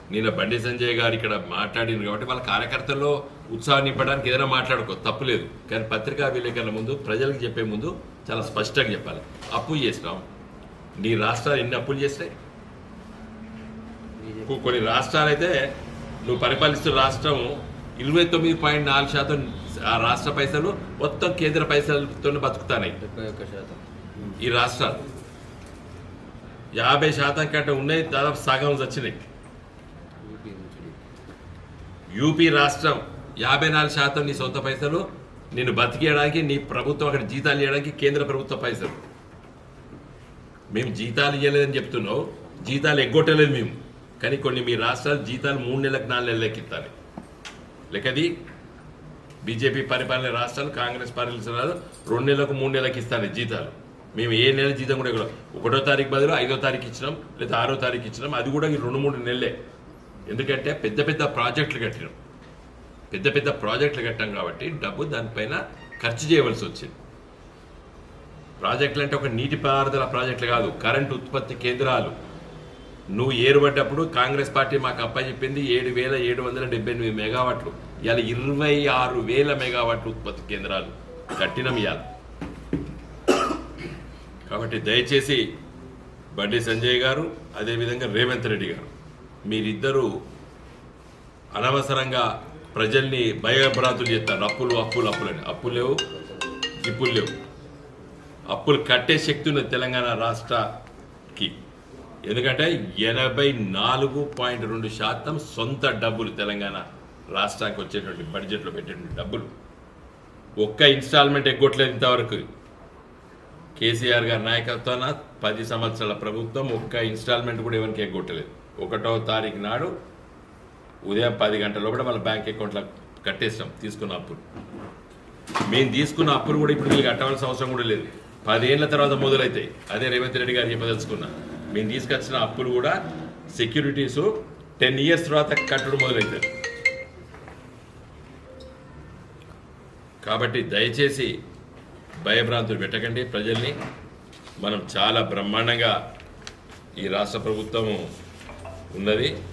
నిన్న బండి సంజయ్ గారు ఇక్కడ మాట్లాడింది కాబట్టి వాళ్ళ కార్యకర్తల్లో ఉత్సాహం నింపడానికి ఏదైనా మాట్లాడుకో తప్పులేదు. కానీ పత్రికా విలేకరుల ముందు ప్రజలకు చెప్పే ముందు చాలా స్పష్టంగా చెప్పాలి. అప్పు చేసినాం, నీ రాష్ట్రాలు ఎన్ని అప్పులు చేసినాయి? కొన్ని రాష్ట్రాలు అయితే నువ్వు పరిపాలిస్తున్న రాష్ట్రం 29.4% ఆ రాష్ట్ర పైసలు మొత్తం కేంద్ర పైసలతో బతుకుతాయి. ఈ రాష్ట్రాలు 50% కంటే ఉన్నాయి, దాదాపు సగం వచ్చినాయి. యూపీ రాష్ట్రం 54% నీ సొంత పైసలు నిన్ను బతికేయడానికి, నీ ప్రభుత్వం అక్కడ జీతాలు ఇవ్వడానికి కేంద్ర ప్రభుత్వ పైసలు. మేము జీతాలు ఇవ్వలేదని చెప్తున్నావు, జీతాలు ఎగ్గొట్టలేదు మేము. కానీ కొన్ని మీ రాష్ట్రాలు జీతాలు 3 నెలలకు 4 నెలలకు ఇస్తాయి. లెక్కది బీజేపీ పరిపాలన రాష్ట్రాలు, కాంగ్రెస్ పరిపాలన 2 నెలలకు 3 నెలలకు ఇస్తాను జీతాలు. మేము ఏ నెల జీతం కూడా 1వ తారీఖు బదులు 5వ తారీఖు ఇచ్చినాం, లేదా 6వ తారీఖు ఇచ్చినాం. అది కూడా 2-3 నెలలే. ఎందుకంటే పెద్ద పెద్ద ప్రాజెక్టులు కట్టినాం, పెద్ద పెద్ద ప్రాజెక్టులు కట్టాం కాబట్టి డబ్బు దానిపైన ఖర్చు చేయవలసి వచ్చింది. ప్రాజెక్టులు అంటే ఒక నీటిపారుదల ప్రాజెక్టులు కాదు, కరెంటు ఉత్పత్తి కేంద్రాలు. నువ్వు ఏరుబడ్డప్పుడు కాంగ్రెస్ పార్టీ మాకు అప్పచెప్పింది 7,778 మెగావాట్లు. ఇవాళ 26,000 మెగావాట్లు ఉత్పత్తి కేంద్రాలు కట్టినం ఇవాళ. కాబట్టి దయచేసి బండి సంజయ్ గారు, అదేవిధంగా రేవంత్ రెడ్డి గారు, మీరిద్దరూ అనవసరంగా ప్రజల్ని భయభ్రాంతులు చేస్తారు. అప్పులు అప్పులు అప్పులని. అప్పులు లేవు, గిప్పులు లేవు. అప్పులు కట్టే శక్తి ఉన్నది తెలంగాణ రాష్ట్రకి. ఎందుకంటే 84.2% సొంత డబ్బులు తెలంగాణ రాష్ట్రానికి వచ్చేటువంటి బడ్జెట్లో పెట్టేటువంటి డబ్బులు. ఒక్క ఇన్స్టాల్మెంట్ ఎగ్గొట్టలేదు ఇంతవరకు. కేసీఆర్ గారి నాయకత్వాన 10 సంవత్సరాల ప్రభుత్వం ఒక్క ఇన్స్టాల్మెంట్ కూడా ఎవరికి ఎగ్గొట్టలేదు. 1వ తారీఖు నాడు ఉదయం 10 గంటల లోపల వాళ్ళ బ్యాంక్ అకౌంట్లో కట్టేస్తాం తీసుకున్న అప్పులు. మేము తీసుకున్న అప్పులు కూడా ఇప్పుడు వీళ్ళు కట్టవలసిన అవసరం కూడా లేదు, 10 ఏళ్ల తర్వాత మొదలవుతాయి. అదే రేవంత్ రెడ్డి గారు చెప్పదలుచుకున్నా. మేము తీసుకొచ్చిన అప్పులు కూడా సెక్యూరిటీస్ 10 ఇయర్స్ తర్వాత కట్టడం మొదలవుతాయి. కాబట్టి దయచేసి భయభ్రాంతులు పెట్టకండి ప్రజల్ని. మనం చాలా బ్రహ్మాండంగా ఈ రాష్ట్ర ప్రభుత్వము ఉన్నది.